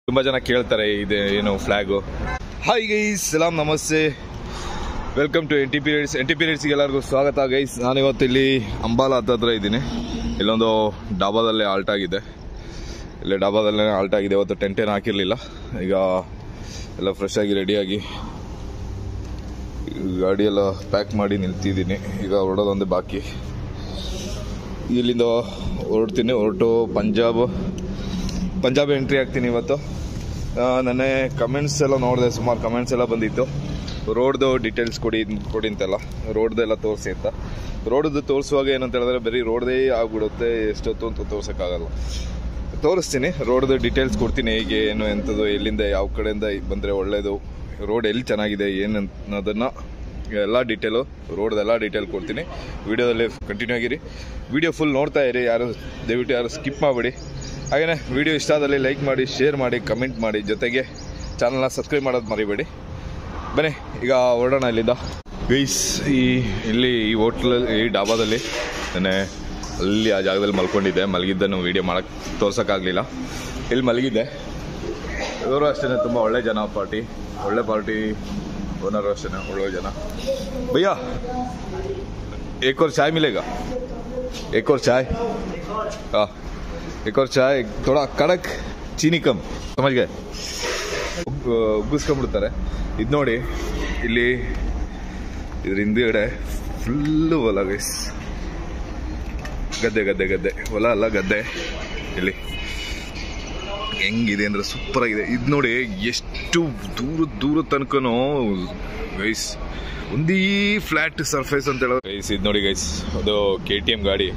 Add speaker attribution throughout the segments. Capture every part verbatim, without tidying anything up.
Speaker 1: ತುಂಬ ಜನ ಕೇಳ್ತಾರೆ ಇದೆ ಏನು ಫ್ಲಾಗು. ಹಾಯ್ ಗೈಸ್, ಸಲಾಮ್, ನಮಸ್ತೆ, welcome to N T P rides. N T P ರೇಡ್ಸ್ಗೆ ಎಲ್ಲರಿಗೂ ಸ್ವಾಗತ ಗೈಸ್. ನಾನಿವತ್ತು ಇಲ್ಲಿ ಅಂಬಾಲ ಹತ್ತಿರ ಇದ್ದೀನಿ. ಇಲ್ಲೊಂದು ಡಾಬಾದಲ್ಲೇ ಆಲ್ಟ್ ಆಗಿದೆ. ಇಲ್ಲೇ ಡಾಬಾದಲ್ಲೇ ಆಲ್ಟ್ ಆಗಿದೆ. ಇವತ್ತು ಟೆಂಟ್ ಏನು ಹಾಕಿರಲಿಲ್ಲ. ಈಗ ಎಲ್ಲ ಫ್ರೆಶ್ ಆಗಿ ರೆಡಿಯಾಗಿ ಗಾಡಿಯೆಲ್ಲ ಪ್ಯಾಕ್ ಮಾಡಿ ನಿಲ್ತಿದ್ದೀನಿ. ಈಗ ಹೊರಡೋದೊಂದೇ ಬಾಕಿ. ಇಲ್ಲಿಂದ ಹೊರಡ್ತೀನಿ. ಹೊರಟು ಪಂಜಾಬ್ ಪಂಜಾಬ್ ಎಂಟ್ರಿ ಆಗ್ತೀನಿ ಇವತ್ತು. ನೆನ್ನೆ ಕಮೆಂಟ್ಸ್ ಎಲ್ಲ ನೋಡಿದೆ, ಸುಮಾರು ಕಮೆಂಟ್ಸ್ ಎಲ್ಲ ಬಂದಿತ್ತು. ರೋಡ್ದು ಡೀಟೇಲ್ಸ್ ಕೊಡಿ ಕೊಡಿ ಅಂತೆಲ್ಲ, ರೋಡ್ದೆಲ್ಲ ತೋರಿಸಿ ಅಂತ. ರೋಡ್ದು ತೋರಿಸುವಾಗ ಏನಂತ ಹೇಳಿದ್ರೆ ಬರೀ ರೋಡ್ದೇ ಆಗ್ಬಿಡುತ್ತೆ, ಎಷ್ಟೊತ್ತು ಅಂತ ತೋರ್ಸೋಕ್ಕಾಗಲ್ಲ. ತೋರಿಸ್ತೀನಿ, ರೋಡ್ದು ಡೀಟೇಲ್ಸ್ ಕೊಡ್ತೀನಿ, ಹೇಗೆ ಏನು ಎಂಥದ್ದು, ಎಲ್ಲಿಂದ ಯಾವ ಕಡೆಯಿಂದ ಬಂದರೆ ಒಳ್ಳೆಯದು, ರೋಡ್ ಎಲ್ಲಿ ಚೆನ್ನಾಗಿದೆ ಏನು ಅನ್ನೋದನ್ನು ಎಲ್ಲ ಡೀಟೇಲು, ರೋಡ್ದೆಲ್ಲ ಡೀಟೇಲ್ ಕೊಡ್ತೀನಿ. ವಿಡಿಯೋದಲ್ಲಿ ಕಂಟಿನ್ಯೂ ಆಗಿರಿ. ವಿಡಿಯೋ ಫುಲ್ ನೋಡ್ತಾ ಇರಿ, ಯಾರು ದಯವಿಟ್ಟು ಯಾರು ಸ್ಕಿಪ್ ಮಾಡಿಬಿಡಿ. ಹಾಗೆಯೇ ವಿಡಿಯೋ ಇಷ್ಟ ಆದಲ್ಲಿ ಲೈಕ್ ಮಾಡಿ, ಶೇರ್ ಮಾಡಿ, ಕಮೆಂಟ್ ಮಾಡಿ, ಜೊತೆಗೆ ಚಾನಲ್ನ ಸಬ್ಸ್ಕ್ರೈಬ್ ಮಾಡೋದು ಮರಿಬೇಡಿ. ಬನ್ನಿ ಈಗ ಹೊರಡೋಣ ಇಲ್ಲಿಂದ ಗೈಸ್. ಈ ಇಲ್ಲಿ ಈ ಹೋಟ್ಲಲ್ಲಿ, ಈ ಡಾಬಾದಲ್ಲಿ ನಾನೇ ಅಲ್ಲಿ ಆ ಜಾಗದಲ್ಲಿ ಮಲ್ಕೊಂಡಿದ್ದೆ. ಮಲಗಿದ್ದನ್ನು ವೀಡಿಯೋ ಮಾಡೋಕ್ಕೆ ತೋರ್ಸೋಕ್ಕಾಗಲಿಲ್ಲ. ಇಲ್ಲಿ ಮಲಗಿದ್ದೆ. ಇವರು ಅಷ್ಟೇ ತುಂಬ ಒಳ್ಳೆ ಜನ, ಪಾರ್ಟಿ ಒಳ್ಳೆ ಪಾರ್ಟಿ ಓನರು ಅಷ್ಟೇ ಒಳ್ಳೆ ಜನ. ಭಯ್ಯ एक और चाय मिलेगा? एक और चाय? हाँ, एक और चाय, थोड़ा कड़क, चीनी कम, समझ गए? ಉಗ್ಗಿಸ್ಕೊಂಡ್ಬಿಡ್ತಾರೆ. ಇದು ನೋಡಿ, ಇಲ್ಲಿ ಇದ್ರ ಹಿಂದುಗಡೆ ಫುಲ್ಲು ಹೊಲ ಗೈಸ್. ಗದ್ದೆ ಗದ್ದೆ ಗದ್ದೆ ಹೊಲ ಅಲ್ಲ ಗದ್ದೆ. ಇಲ್ಲಿ ಹೆಂಗಿದೆ ಅಂದರೆ ಸೂಪರ್ ಆಗಿದೆ. ಇದು ನೋಡಿ, ಎಷ್ಟು ದೂರ ದೂರ ತನಕನೂ ಗೈಸ್ ಒಂದೇ ಫ್ಲಾಟ್ ಸರ್ಫೇಸ್ ಅಂತ ಹೇಳೋದು ಗೈಸ್. ಇದು ನೋಡಿ ಗೈಸ್, ಅದು ಕೆ ಟಿ ಎಮ್ ಗಾಡಿ,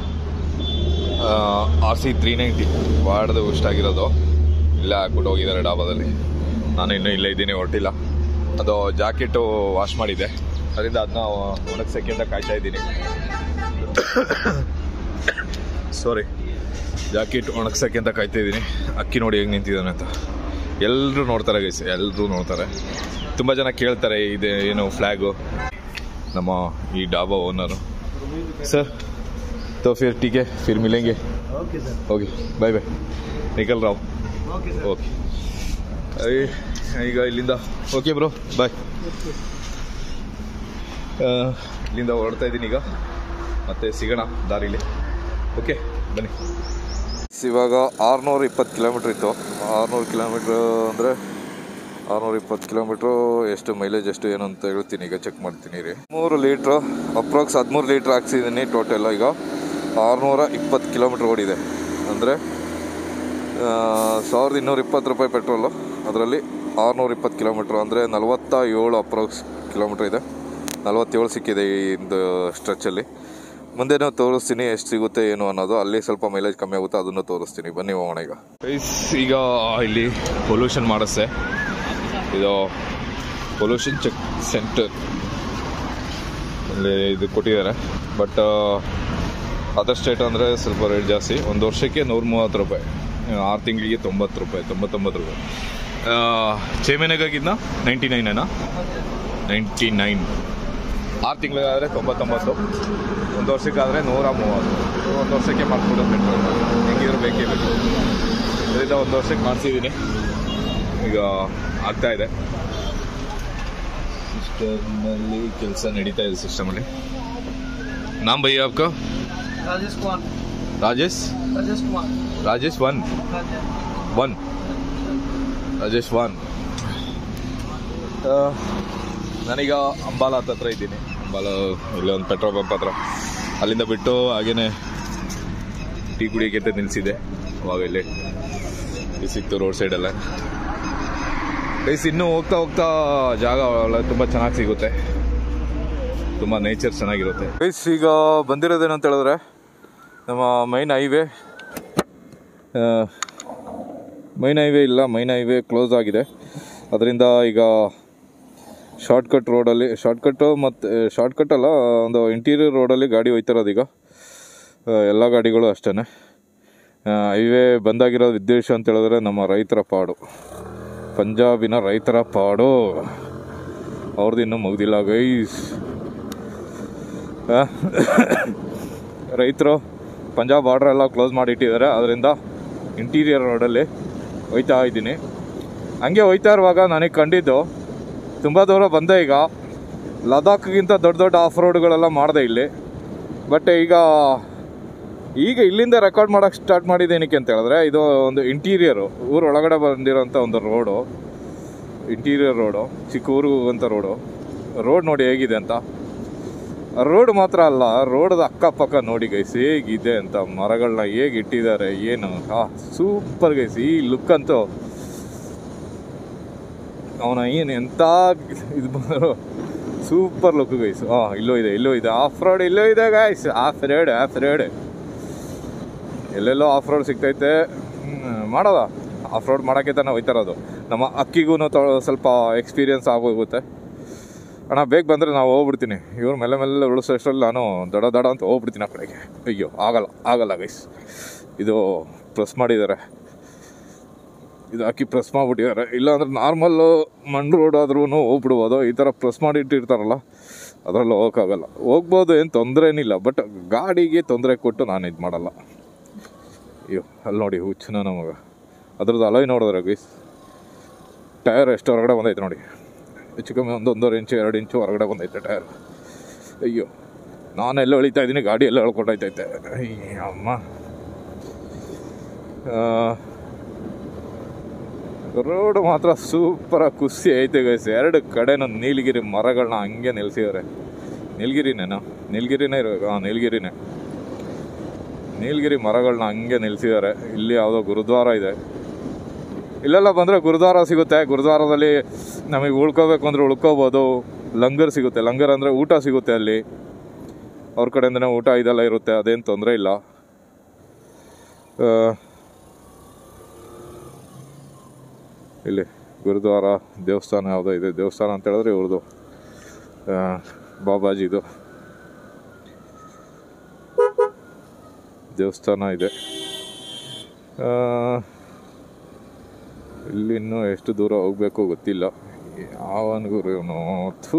Speaker 1: ಆರ್ ಸಿ ತ್ರೀ ನೈಂಟಿ ವಾಡ್ದು ಇಷ್ಟ ಆಗಿರೋದು. ಇಲ್ಲೇ ಹಾಕ್ಬಿಟ್ಟು ಹೋಗಿದ್ದಾರೆ ಡಾಬಾದಲ್ಲಿ. ನಾನು ಇನ್ನೂ ಇಲ್ಲೇ ಇದ್ದೀನಿ, ಹೊರಟಿಲ್ಲ. ಅದು ಜಾಕೆಟು ವಾಶ್ ಮಾಡಿದ್ದೆ, ಅದರಿಂದ ಅದನ್ನ ಒಣಗ್ಸೋಕ್ಕೆ ಅಂತ ಕಾಯ್ತಾ ಇದ್ದೀನಿ. ಸಾರಿ, ಜಾಕೆಟ್ ಒಣಗ್ಸೋಕ್ಕೆ ಅಂತ ಕಾಯ್ತಾ ಇದ್ದೀನಿ. ಅಕ್ಕಿ ನೋಡಿ ಹೇಗೆ ನಿಂತಿದ್ದಾನೆ ಅಂತ ಎಲ್ಲರೂ ನೋಡ್ತಾರೆ ಗೈಸ್, ಎಲ್ಲರೂ ನೋಡ್ತಾರೆ. ತುಂಬ ಜನ ಕೇಳ್ತಾರೆ ಇದೆ ಏನು ಫ್ಲ್ಯಾಗು. ನಮ್ಮ ಈ ಡಾಬಾ ಓನರು. ಸರ್ तो फिर ठीक है, फिर मिलेंगे. Okay sir, okay, bye bye, निकल रहा हूँ. Okay sir, okay. ಈಗ ಇಲ್ಲಿಂದ ಓಕೆ ಬ್ರೋ, ಬಾಯ್. ಇಲ್ಲಿಂದ ಹೊರಡ್ತಾ ಇದ್ದೀನಿ ಈಗ, ಮತ್ತೆ ಸಿಗೋಣ ದಾರಿಲಿ. ಓಕೆ ಬನ್ನಿ. ಇವಾಗ ಆರುನೂರ ಇಪ್ಪತ್ತು ಕಿಲೋಮೀಟ್ರ್ ಇತ್ತು. ಆರುನೂರು ಕಿಲೋಮೀಟ್ರ್ ಅಂದರೆ ಆರುನೂರ ಇಪ್ಪತ್ತು ಕಿಲೋಮೀಟ್ರು ಎಷ್ಟು ಮೈಲೇಜ್ ಎಷ್ಟು ಏನು ಅಂತ ಹೇಳ್ತೀನಿ. ಈಗ ಚೆಕ್ ಮಾಡ್ತೀನಿ ರೀ. ಮೂರು ಲೀಟ್ರು ಅಪ್ರಾಕ್ಸ್ ಹದಿಮೂರು ಲೀಟ್ರ್ ಹಾಕ್ಸಿದ್ದೀನಿ ಟೋಟಲ್. ಈಗ ಆರುನೂರ ಇಪ್ಪತ್ತು ಕಿಲೋಮೀಟ್ರ್ ಓಡಿದೆ. ಅಂದರೆ ಸಾವಿರದ ಇನ್ನೂರ ಇಪ್ಪತ್ತು ರೂಪಾಯಿ ಪೆಟ್ರೋಲು. ಅದರಲ್ಲಿ ಆರುನೂರ ಇಪ್ಪತ್ತು ಕಿಲೋಮೀಟ್ರು ಅಂದರೆ ನಲವತ್ತ ಏಳು ಅಪ್ರಾಕ್ಸ್ ಕಿಲೋಮೀಟ್ರ್ ಇದೆ. ನಲವತ್ತೇಳು ಸಿಕ್ಕಿದೆ ಈ ಒಂದು ಸ್ಟ್ರೆಚ್ಚಲ್ಲಿ. ಮುಂದೆನೂ ತೋರಿಸ್ತೀನಿ ಎಷ್ಟು ಸಿಗುತ್ತೆ ಏನು ಅನ್ನೋದು. ಅಲ್ಲಿ ಸ್ವಲ್ಪ ಮೈಲೇಜ್ ಕಮ್ಮಿ ಆಗುತ್ತೆ, ಅದನ್ನು ತೋರಿಸ್ತೀನಿ. ಬನ್ನಿ ಹೋಗೋಣ ಈಗ. ಈಗ ಇಲ್ಲಿ ಪೊಲ್ಯೂಷನ್ ಮಾಡಿಸ್ತೆ. ಇದು ಪೊಲ್ಯೂಷನ್ ಚೆಕ್ ಸೆಂಟರ್ ಇಲ್ಲಿ ಇದು ಕೊಟ್ಟಿದ್ದಾರೆ. ಬಟ್ ಅದರ್ ಸ್ಟೇಟ್ ಅಂದರೆ ಸ್ವಲ್ಪ ರೇಟ್ ಜಾಸ್ತಿ. ಒಂದು ವರ್ಷಕ್ಕೆ ನೂರ ಮೂವತ್ತು ರೂಪಾಯಿ, ಆರು ತಿಂಗಳಿಗೆ ತೊಂಬತ್ತು ರೂಪಾಯಿ, ತೊಂಬತ್ತೊಂಬತ್ತು ರೂಪಾಯಿ. ಛೇ ಮಹಿನೆಗಾಗಿದ್ನ ನೈಂಟಿ ನೈನೇನಾ ನೈಂಟಿ ನೈನ್ ಆರು ತಿಂಗಳಿಗಾದರೆ ತೊಂಬತ್ತೊಂಬತ್ತು, ಒಂದು ವರ್ಷಕ್ಕಾದರೆ ನೂರ ಮೂವತ್ತು. ಒಂದು ವರ್ಷಕ್ಕೆ ಮಾಡಿಸ್ಬಿಡೋದು ಪೆಟ್ರೋಲ್, ಹೆಂಗಿದ್ರು ಬೇಕೇ ಬೇಕು. ಇದರಿಂದ ಒಂದು ವರ್ಷಕ್ಕೆ ಮಾಡಿಸಿದ್ದೀನಿ. ಈಗ ಆಗ್ತಾಯಿದೆ, ಸಿಸ್ಟಮ್ನಲ್ಲಿ ಕೆಲಸ ನಡೀತಾ ಇದೆ. ಸಿಸ್ಟಮಲ್ಲಿ ನಾಮ್ ಭಯ್ಯ आपका?
Speaker 2: Rajesh Kumar.
Speaker 1: Rajesh
Speaker 2: Rajesh Kumar.
Speaker 1: Rajesh one one Rajesh one. ನಾನೀಗ ಅಂಬಾಲ ಹತ್ತತ್ರ ಇದ್ದೀನಿ. ಅಂಬಾಲ ಇಲ್ಲಿ ಒಂದು ಪೆಟ್ರೋಲ್ ಪಂಪ್ ಹತ್ರ. ಅಲ್ಲಿಂದ ಬಿಟ್ಟು ಹಾಗೇನೆ ಟೀ ಕುಡಿಯೋಕ್ಕೆ ಅಂತ ನಿಲ್ಲಿಸಿದೆ. ಅವಾಗ ಇಲ್ಲಿ ಸಿಕ್ತು ರೋಡ್ ಸೈಡೆಲ್ಲ. ಗೈಸ್ ಇನ್ನೂ ಹೋಗ್ತಾ ಹೋಗ್ತಾ ಜಾಗ ತುಂಬ ಚೆನ್ನಾಗಿ ಸಿಗುತ್ತೆ, ತುಂಬ ನೇಚರ್ ಚೆನ್ನಾಗಿರುತ್ತೆ. ಗೈಸ್ ಈಗ ಬಂದಿರೋದೇನಂತ ಹೇಳಿದ್ರೆ ನಮ್ಮ ಮೈನ್ ಹೈವೇ ಮೈನ್ ಹೈವೇ ಇಲ್ಲ, ಮೈನ್ ಹೈವೇ ಕ್ಲೋಸ್ ಆಗಿದೆ. ಅದರಿಂದ ಈಗ ಶಾರ್ಟ್ಕಟ್ ರೋಡಲ್ಲಿ, ಶಾರ್ಟ್ಕಟ್ಟು ಮತ್ತು ಶಾರ್ಟ್ಕಟ್ ಅಲ್ಲ, ಒಂದು ಇಂಟೀರಿಯರ್ ರೋಡಲ್ಲಿ ಗಾಡಿ ಹೋಯ್ತಿರೋದು. ಈಗ ಎಲ್ಲ ಗಾಡಿಗಳು ಅಷ್ಟೇ. ಹೈವೇ ಬಂದಾಗಿರೋ ಉದ್ದೇಶ ಅಂತ ಹೇಳಿದ್ರೆ ನಮ್ಮ ರೈತರ ಪಾಡು, ಪಂಜಾಬಿನ ರೈತರ ಪಾಡು ಅವ್ರದ್ದು ಇನ್ನೂ ಮುಗ್ದಿಲ್ಲ ಗೈಸ್. ರೈತರು ಪಂಜಾಬ್ ಬಾರ್ಡ್ರ್ ಎಲ್ಲ ಕ್ಲೋಸ್ ಮಾಡಿಟ್ಟಿದ್ದಾರೆ. ಅದರಿಂದ ಇಂಟೀರಿಯರ್ ರೋಡಲ್ಲಿ ಹೋಯ್ತಾ ಇದ್ದೀನಿ. ಹಂಗೆ ಹೋಯ್ತಾ ಇರುವಾಗ ನನಗೆ ಕಂಡಿದ್ದು ತುಂಬ ದೂರ ಬಂದೆ. ಈಗ ಲದಾಖ್ಗಿಂತ ದೊಡ್ಡ ದೊಡ್ಡ ಆಫ್ ರೋಡ್ಗಳೆಲ್ಲ ಮಾಡಿದೆ ಇಲ್ಲಿ. ಬಟ್ ಈಗ ಈಗ ಇಲ್ಲಿಂದ ರೆಕಾರ್ಡ್ ಮಾಡೋಕ್ಕೆ ಸ್ಟಾರ್ಟ್ ಮಾಡಿದ್ದೇನಕ್ಕೆ ಅಂತ ಹೇಳಿದ್ರೆ, ಇದು ಒಂದು ಇಂಟೀರಿಯರು, ಊರೊಳಗಡೆ ಬಂದಿರೋಂಥ ಒಂದು ರೋಡು, ಇಂಟೀರಿಯರ್ ರೋಡು, ಚಿಕ್ಕ ಊರಿಗೂ ಅಂತ ರೋಡು. ರೋಡ್ ನೋಡಿ ಹೇಗಿದೆ ಅಂತ. ರೋಡ್ ಮಾತ್ರ ಅಲ್ಲ, ರೋಡ್ದ ಅಕ್ಕಪಕ್ಕ ನೋಡಿ ಗೈಸ್ ಹೇಗಿದೆ ಅಂತ, ಮರಗಳನ್ನ ಹೇಗೆ ಇಟ್ಟಿದ್ದಾರೆ, ಏನು ಹಾ ಸೂಪರ್ ಗೈಸ್. ಈ ಲುಕ್ ಅಂತೂ ಅವನ ಏನು ಎಂಥ ಇದು ಬಂದರು, ಸೂಪರ್ ಲುಕ್ ಗೈಸ್. ಹಾಂ ಇಲ್ಲೂ ಇದೆ, ಇಲ್ಲೂ ಇದೆ ಆಫ್ ರೋಡ್, ಇಲ್ಲೂ ಇದೆ guys. Off road off road ಎಲ್ಲೆಲ್ಲೋ ಆಫ್ ರೋಡ್ ಸಿಗ್ತೈತೆ. ಮಾಡೋದ ಆಫ್ ರೋಡ್ ಮಾಡೋಕ್ಕೆ ತಾನೇ ಹೋಯ್ತಾರೋದು. ನಮ್ಮ ಅಕ್ಕಿಗೂ ಸ್ವಲ್ಪ ಎಕ್ಸ್ಪೀರಿಯನ್ಸ್ ಆಗೋಗುತ್ತೆ. ಅಣ್ಣ ಬೇಗ ಬಂದರೆ ನಾವು ಹೋಗ್ಬಿಡ್ತೀನಿ. ಇವ್ರು ಮೆಲ್ಲ ಮೆಲ್ಲ ಉಳಿಸೋಷ್ಟರಲ್ಲಿ ನಾನು ದಡ ದಡ ಅಂತ ಹೋಗ್ಬಿಡ್ತೀನಿ ಆ ಕಡೆಗೆ. ಅಯ್ಯೋ ಆಗಲ್ಲ ಆಗಲ್ಲ ಗೈಸ್, ಇದು ಪ್ರೆಸ್ ಮಾಡಿದ್ದಾರೆ, ಇದು ಅಕ್ಕಿ ಪ್ರೆಸ್ ಮಾಡಿಬಿಟ್ಟಿದ್ದಾರೆ. ಇಲ್ಲಾಂದ್ರೆ ನಾರ್ಮಲ್ಲು ಮಣ್ಣು ರೋಡ್ ಆದ್ರೂ ಹೋಗ್ಬಿಡ್ಬೋದು. ಈ ಥರ ಪ್ರೆಸ್ ಮಾಡಿಟ್ಟಿರ್ತಾರಲ್ಲ ಅದರಲ್ಲಿ ಹೋಗೋಕ್ಕಾಗಲ್ಲ. ಹೋಗ್ಬೋದು, ಏನು ತೊಂದರೆ ಏನಿಲ್ಲ. ಬಟ್ ಗಾಡಿಗೆ ತೊಂದರೆ ಕೊಟ್ಟು ನಾನು ಇದು ಮಾಡಲ್ಲ. ಅಯ್ಯೋ ಅಲ್ಲಿ ನೋಡಿ ಹುಚ್ಚನ ನಮಗ ಅದ್ರದ್ದು ಅಲಾಯ್ ನೋಡಿದ್ರೆ ಗೈಸ್, ಟೈರ್ ಎಷ್ಟು ಹೊರಗಡೆ ಬಂದೈತೆ ನೋಡಿ. ಹೆಚ್ಚು ಕಮ್ಮಿ ಒಂದು ಒಂದೂವರೆ ಇಂಚು ಎರಡು ಇಂಚು ಹೊರಗಡೆ ಬಂದೈತೆ ಟೈರ್. ಅಯ್ಯೋ ನಾನೆಲ್ಲ ಎಳಿತಾ ಇದ್ದೀನಿ, ಗಾಡಿ ಎಲ್ಲ ಎಳ್ಕೊಟ್ಟೈತೈತೆ. ಅಮ್ಮ ರೋಡ್ ಮಾತ್ರ ಸೂಪರಾಗಿ ಖುಷಿ ಐತೆ ಗೈಸ್. ಎರಡು ಕಡೆನೂ ನೀಲಗಿರಿ ಮರಗಳನ್ನ ಹಂಗೆ ನಿಲ್ಸಿದ್ದಾರೆ. ನೀಲಗಿರಿನೇನೋ ನೀಲಗಿರಿನೇ ಇರೋ ಹಾಂ ನೀಲಗಿರಿನೇ ನೀಲಗಿರಿ ಮರಗಳನ್ನ ಹಂಗೆ ನಿಲ್ಸಿದ್ದಾರೆ. ಇಲ್ಲಿ ಯಾವುದೋ ಗುರುದ್ವಾರ ಇದೆ. ಇಲ್ಲೆಲ್ಲ ಬಂದರೆ ಗುರುದ್ವಾರ ಸಿಗುತ್ತೆ. ಗುರುದ್ವಾರದಲ್ಲಿ ನಮಗೆ ಉಳ್ಕೋಬೇಕು ಅಂದರೆ ಉಳ್ಕೋಬೋದು. ಲಂಗರ್ ಸಿಗುತ್ತೆ, ಲಂಗರ್ ಅಂದರೆ ಊಟ ಸಿಗುತ್ತೆ ಅಲ್ಲಿ. ಅವ್ರ ಕಡೆಯಿಂದನೇ ಊಟ ಇದೆಲ್ಲ ಇರುತ್ತೆ, ಅದೇನು ತೊಂದರೆ ಇಲ್ಲ. ಇಲ್ಲಿ ಗುರುದ್ವಾರ, ದೇವಸ್ಥಾನ ಯಾವುದೋ ಇದೆ. ದೇವಸ್ಥಾನ ಅಂತ ಹೇಳಿದ್ರೆ ಇವ್ರದ್ದು ಬಾಬಾಜಿದು ದೇವಸ್ಥಾನ ಇದೆ. ಇಲ್ಲಿ ಇನ್ನೂ ಎಷ್ಟು ದೂರ ಹೋಗಬೇಕು ಗೊತ್ತಿಲ್ಲ. ಯಾವನಿಗೂ ಇವನು ಥೂ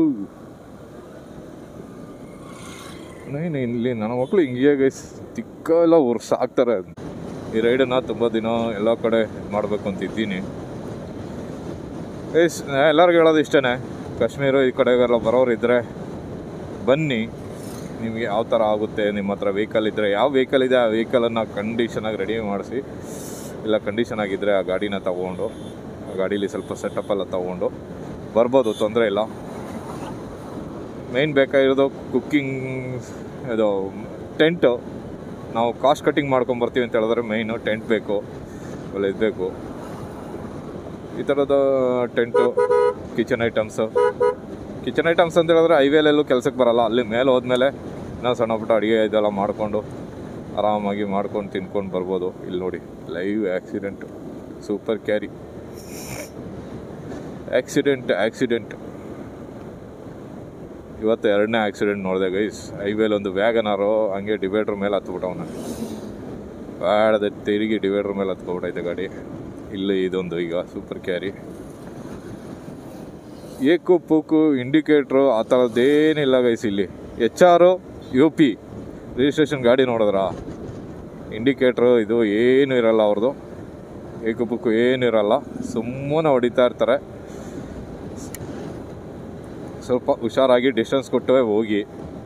Speaker 1: ನೈನ್ ಇಲ್ಲಿ ನನ್ನ ಮಕ್ಕಳು ಹಿಂಗೆ ಗೈಸ್ ತಿಕ್ಕ ಎಲ್ಲ ವರ್ಷ ಆಗ್ತಾರೆ. ಈ ರೈಡನ್ನು ತುಂಬ ದಿನ ಎಲ್ಲ ಕಡೆ ಮಾಡಬೇಕು ಅಂತಿದ್ದೀನಿ ಗೈಸ್. ಎಲ್ಲರಿಗೂ ಹೇಳೋದು ಇಷ್ಟೇ, ಕಾಶ್ಮೀರ ಈ ಕಡೆಗೆಲ್ಲ ಬರೋರು ಇದ್ದರೆ ಬನ್ನಿ. ನಿಮಗೆ ಯಾವ ಥರ ಆಗುತ್ತೆ, ನಿಮ್ಮ ಹತ್ರ ವೆಹಿಕಲ್ ಇದ್ದರೆ, ಯಾವ ವೆಹಿಕಲ್ ಇದೆ ಆ ವೆಹಿಕಲನ್ನು ಕಂಡೀಷನಾಗಿ ರೆಡಿ ಮಾಡಿಸಿ, ಇಲ್ಲ ಕಂಡೀಷನ್ ಆಗಿದ್ದರೆ ಆ ಗಾಡಿನ ತೊಗೊಂಡು ಆ ಗಾಡೀಲಿ ಸ್ವಲ್ಪ ಸೆಟಪ್ಪೆಲ್ಲ ತೊಗೊಂಡು ಬರ್ಬೋದು, ತೊಂದರೆ ಇಲ್ಲ. ಮೇಯ್ನ್ ಬೇಕಾಗಿರೋದು ಕುಕ್ಕಿಂಗ್, ಇದು ಟೆಂಟು. ನಾವು ಕಾಸ್ಟ್ ಕಟ್ಟಿಂಗ್ ಮಾಡ್ಕೊಂಬರ್ತೀವಿ ಅಂತ ಹೇಳಿದ್ರೆ ಮೇಯ್ನು ಟೆಂಟ್ ಬೇಕು, ಒಳ್ಳೆ ಇದು ಬೇಕು. ಈ ಥರದ tent, kitchen items. Kitchen items ಅಂತ ಹೇಳಿದ್ರೆ ಹೈವೇಲೆಲ್ಲೂ ಕೆಲಸಕ್ಕೆ ಬರೋಲ್ಲ. ಅಲ್ಲಿ ಮೇಲೆ ಹೋದ್ಮೇಲೆ ನಾವು ಸಣ್ಣ ಪುಟ್ಟ ಅಡುಗೆ ಇದೆಲ್ಲ ಮಾಡಿಕೊಂಡು ಆರಾಮಾಗಿ ಮಾಡ್ಕೊಂಡು ತಿನ್ಕೊಂಡು ಬರ್ಬೋದು. ಇಲ್ಲಿ ನೋಡಿ live accident, super carry accident accident ಇವತ್ತು ಎರಡನೇ ಆ್ಯಕ್ಸಿಡೆಂಟ್ ನೋಡಿದೆ ಗೈಸ್. ಹೈವೇಲಿ ಒಂದು ವ್ಯಾಗನಾರು ಹಂಗೆ ಡಿವೈಡ್ರ್ ಮೇಲೆ ಹತ್ಬಿಟ್ಟವನ, ಬ್ಯಾಡದ ತಿರುಗಿ ಡಿವೈಡ್ರ್ ಮೇಲೆ ಹತ್ಕೊಬಿಟ್ಟೈತೆ ಗಾಡಿ. ಇಲ್ಲಿ ಇದೊಂದು ಈಗ ಸೂಪರ್ ಕ್ಯಾರಿ. ಏಕು ಪೂಕು ಇಂಡಿಕೇಟ್ರು ಆ ಥರದ್ದೇನಿಲ್ಲ ಗೈಸ್. ಇಲ್ಲಿ H R U P registration ಗಾಡಿ ನೋಡಿದ್ರ ಇಂಡಿಕೇಟ್ರು ಇದು ಏನೂ ಇರಲ್ಲ ಅವ್ರದ್ದು. ಏಕು ಪೂಕು ಏನೂ ಇರಲ್ಲ, ಸುಮ್ಮನೆ ಹೊಡಿತಾ ಇರ್ತಾರೆ. ಸ್ವಲ್ಪ ಹುಷಾರಾಗಿ ಡಿಸ್ಟೆನ್ಸ್ ಕೊಟ್ಟೇ ಹೋಗಿ,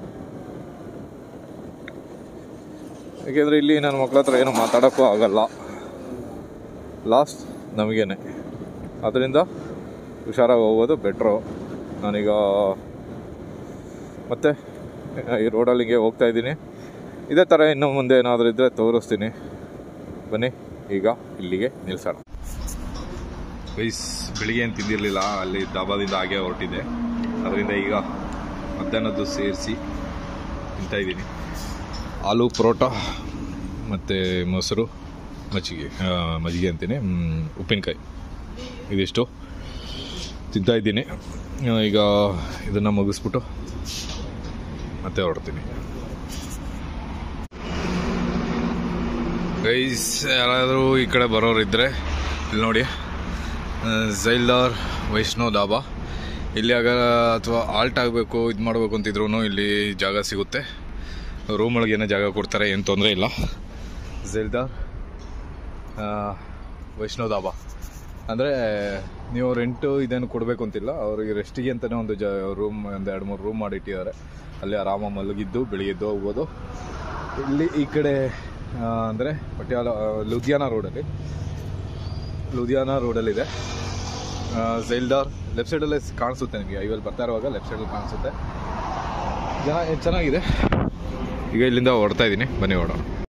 Speaker 1: ಯಾಕೆಂದರೆ ಇಲ್ಲಿ ನನ್ನ ಮಕ್ಕಳ ಹತ್ರ ಏನೂ ಮಾತಾಡೋಕ್ಕೂ ಆಗಲ್ಲ, ಲಾಸ್ಟ್ ನಮಗೇನೆ. ಅದರಿಂದ ಹುಷಾರಾಗಿ ಹೋಗೋದು ಬೆಟ್ರು. ನಾನೀಗ ಮತ್ತೆ ಈ ರೋಡಲ್ಲಿ ಹಿಂಗೆ ಹೋಗ್ತಾಯಿದ್ದೀನಿ. ಇದೇ ಥರ ಇನ್ನೂ ಮುಂದೆ ಏನಾದರೂ ಇದ್ದರೆ ತೋರಿಸ್ತೀನಿ. ಬನ್ನಿ ಈಗ ಇಲ್ಲಿಗೆ ನಿಲ್ಲಿಸೋಣ. ಗೈಸ್ ಬೆಳಿಗ್ಗೆ ಏನು ತಿಂದಿರಲಿಲ್ಲ, ಅಲ್ಲಿ ದಾಬಾದಿಂದ ಹಾಗೆ ಹೊರಟಿದ್ದೆ. ಅದರಿಂದ ಈಗ ಮಧ್ಯಾಹ್ನದ್ದು ಸೇರಿಸಿ ತಿಂತಾಯಿದ್ದೀನಿ. ಆಲೂ ಪರೋಟ ಮತ್ತು ಮೊಸರು, ಮಜ್ಜಿಗೆ ಮಜ್ಜಿಗೆ ಅಂತೀನಿ, ಉಪ್ಪಿನಕಾಯಿ, ಇದಿಷ್ಟು ತಿಂತಾಯಿದ್ದೀನಿ. ಈಗ ಇದನ್ನು ಮುಗಿಸ್ಬಿಟ್ಟು ಮತ್ತೆ ಹೊರಡ್ತೀನಿ. ಗೈಸ್ ಯಾರಾದರೂ ಈ ಕಡೆ ಬರೋರಿದ್ದರೆ ಇಲ್ಲಿ ನೋಡಿ, ಝೈಲ್ದಾರ್ ವೈಷ್ಣವ್ ಧಾಬಾ. ಇಲ್ಲಿ ಆಗ ಅಥವಾ ಆಲ್ಟ್ ಆಗಬೇಕು, ಇದು ಮಾಡಬೇಕು ಅಂತಿದ್ರು ಇಲ್ಲಿ ಜಾಗ ಸಿಗುತ್ತೆ. ರೂಮ್ ಒಳಗೆ ಏನೋ ಜಾಗ ಕೊಡ್ತಾರೆ, ಏನು ತೊಂದರೆ ಇಲ್ಲ. ಝೈಲ್ದಾರ್ ವೈಷ್ಣವ್ ಧಾಬಾ ಅಂದರೆ ನೀವು ರೆಂಟು ಇದೇನು ಕೊಡಬೇಕು ಅಂತಿಲ್ಲ, ಅವ್ರಿಗೆ ರೆಸ್ಟಿಗೆ ಅಂತಲೇ ಒಂದು ಜ ರೂಮ್ ಒಂದು ಎರಡು ಮೂರು ರೂಮ್ ಮಾಡಿಟ್ಟಿದ್ದಾರೆ. ಅಲ್ಲಿ ಆರಾಮಾಗಿ ಮಲಗಿದ್ದು ಬೆಳಿಗ್ಗೆದ್ದು ಹೋಗ್ಬೋದು. ಇಲ್ಲಿ ಈ ಕಡೆ ಅಂದರೆ ಪಟಿಯಾಲ ಲುಧಿಯಾನ ರೋಡಲ್ಲಿ ಲುಧಿಯಾನ ರೋಡಲ್ಲಿದೆ ಝೈಲ್ದಾರ್. ಲೆಫ್ಟ್ ಸೈಡಲ್ಲೇ ಕಾಣಿಸುತ್ತೆ ನಿಮಗೆ, ಐವಲ್ಲಿ ಬರ್ತಾ ಇರುವಾಗ ಲೆಫ್ಟ್ ಸೈಡಲ್ಲಿ ಕಾಣಿಸುತ್ತೆ. ಜನ ಚೆನ್ನಾಗಿದೆ. ಈಗ ಇಲ್ಲಿಂದ ಹೊರಡ್ತಾ ಇದ್ದೀನಿ, ಬನ್ನಿ ಹೊರಡೋಣ.